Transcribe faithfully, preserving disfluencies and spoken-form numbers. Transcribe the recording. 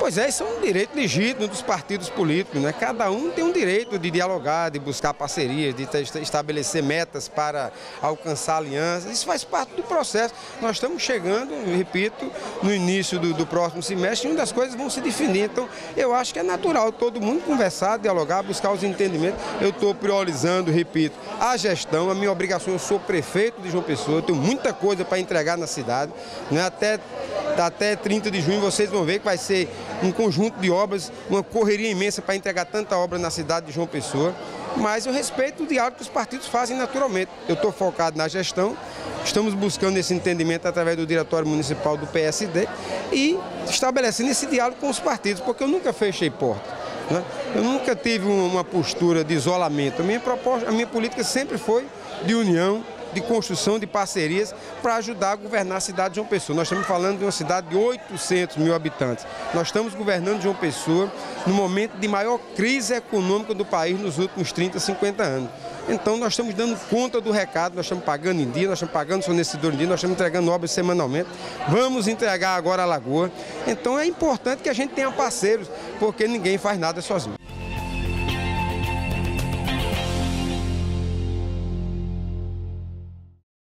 Pois é, isso é um direito legítimo dos partidos políticos, né? Cada um tem um direito de dialogar, de buscar parcerias, de estabelecer metas para alcançar alianças. Isso faz parte do processo. Nós estamos chegando, repito, no início do, do próximo semestre, e uma das coisas vão se definir. Então, eu acho que é natural todo mundo conversar, dialogar, buscar os entendimentos. Eu estou priorizando, repito, a gestão, a minha obrigação. Eu sou prefeito de João Pessoa, eu tenho muita coisa para entregar na cidade, né? Até, até trinta de junho vocês vão ver que vai ser um conjunto de obras, uma correria imensa para entregar tanta obra na cidade de João Pessoa, mas eu respeito o diálogo que os partidos fazem naturalmente. Eu estou focado na gestão, estamos buscando esse entendimento através do Diretório Municipal do P S D e estabelecendo esse diálogo com os partidos, porque eu nunca fechei porta, né? Eu nunca tive uma postura de isolamento. A minha proposta, a minha política sempre foi de união, de construção de parcerias para ajudar a governar a cidade de João Pessoa. Nós estamos falando de uma cidade de oitocentos mil habitantes. Nós estamos governando João Pessoa no momento de maior crise econômica do país nos últimos trinta, cinquenta anos. Então nós estamos dando conta do recado, nós estamos pagando em dia, nós estamos pagando fornecedor em dia, nós estamos entregando obras semanalmente. Vamos entregar agora a Lagoa. Então é importante que a gente tenha parceiros, porque ninguém faz nada sozinho.